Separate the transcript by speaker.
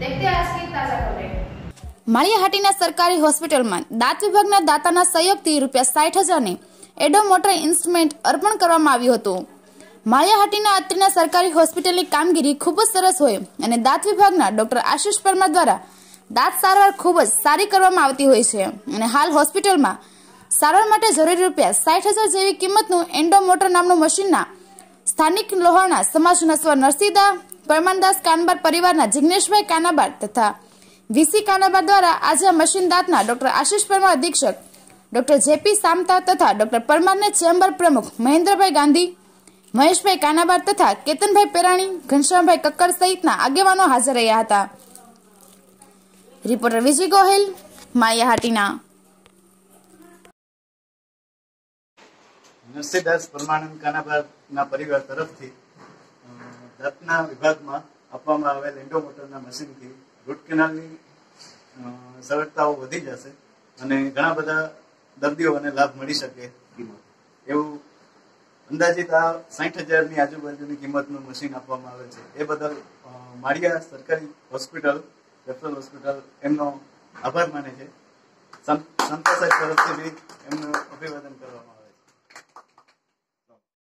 Speaker 1: देखते हैं आज की ताजा खबरें।
Speaker 2: માળિયાહાટીના સરકારી હોસ્પિટલમાં દાંત વિભાગના દાતાના સહયોગથી ₹60,000ની એડો મોટર ઇન્સ્ટ્રુમેન્ટ અર્પણ કરવામાં આવ્યું હતું। માળિયાહાટીના અત્રેના સરકારી હોસ્પિટલની કામગીરી ખૂબ જ સરસ હોય અને દાંત વિભાગના ડોક્ટર આશિષ પરમાર દ્વારા દાંત સારવાર ખૂબ જ સારી કરવામાં આવતી હોય છે અને હાલ હોસ્પિટલમાં સારવાર માટે જરૂરી ₹60,000 જેવી કિંમતનું એન્ડો મોટર નામનું મશીનના સ્થાનિક લોહાણા સમાજના સ્વ નરસિંહદા પરમાનદાસ કાનબાર પરિવારના જિગ્નેશભાઈ કાનાબાર તથા વીસી કાનાબાર દ્વારા આજે આ મશીન દાંતના ડોક્ટર આશિષ પરમાર અધિક્ષક ડોક્ટર જેપી સામતા તથા ડોક્ટર પરમારને ચેમ્બર પ્રમુખ મહેન્દ્રભાઈ ગાંધી, મહેશભાઈ કાનાબાર તથા કેતનભાઈ પેરાણી, ઘનશ્યામભાઈ કક્કર સહિતના આગેવાનો હાજર રહ્યા હતા। રિપોર્ટર વિજય ગોહિલ, માળિયાહાટીના।
Speaker 3: નરસિંહદાસ પરમાનંદ કાનાબારના પરિવાર તરફથી દાંતના વિભાગમાં આપવામાં આવેલ એન્ડો મોટરના મશીનથી રૂટ કેનાલની સરળતાઓ વધી જશે અને ઘણા બધા દર્દીઓને લાભ મળી શકે એવું અંદાજિત આ 60,000ની આજુબાજુની કિંમતનું મશીન આપવામાં આવે છે। એ બદલ માળિયા સરકારી હોસ્પિટલ, રેફરલ હોસ્પિટલ એમનો આભાર માને છે। સંતા સાહેબ તરફથી બી એમનું અભિવાદન કરવામાં આવે છે।